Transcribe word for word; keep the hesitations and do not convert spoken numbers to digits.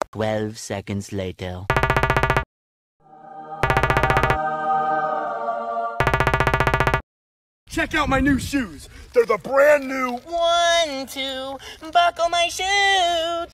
Twelve seconds later. Check out my new shoes. They're the brand new One, two, buckle my shoes.